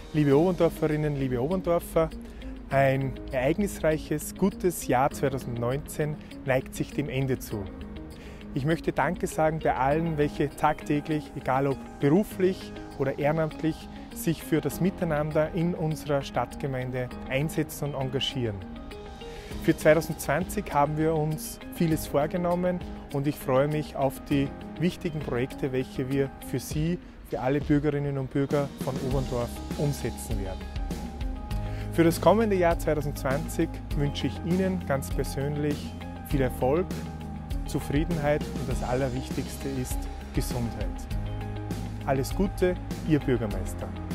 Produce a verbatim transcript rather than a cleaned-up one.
Liebe Oberndorferinnen, liebe Oberndorfer, ein ereignisreiches, gutes Jahr zweitausendneunzehn neigt sich dem Ende zu. Ich möchte Danke sagen bei allen, welche tagtäglich, egal ob beruflich oder ehrenamtlich, sich für das Miteinander in unserer Stadtgemeinde einsetzen und engagieren. Für zweitausendzwanzig haben wir uns vieles vorgenommen und ich freue mich auf die wichtigen Projekte, welche wir für Sie, für alle Bürgerinnen und Bürger von Oberndorf umsetzen werden. Für das kommende Jahr zweitausendzwanzig wünsche ich Ihnen ganz persönlich viel Erfolg, Zufriedenheit und das Allerwichtigste ist Gesundheit. Alles Gute, Ihr Bürgermeister.